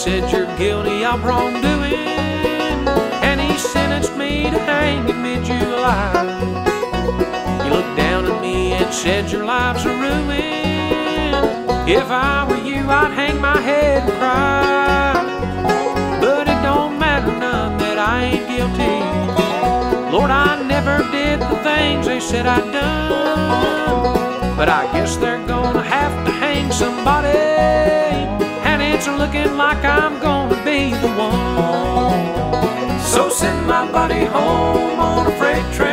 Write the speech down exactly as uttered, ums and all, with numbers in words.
said you're guilty of wrongdoing, and he sentenced me to hang in mid-July. You looked down at me and said your life's a ruin. If I were you, I'd hang my head and cry. But it don't matter none that I ain't guilty. Lord, I never did the things they said I'd done. But I guess they're gonna have to hang somebody, and it's looking like I'm gonna be the one. So send my body home on a freight train.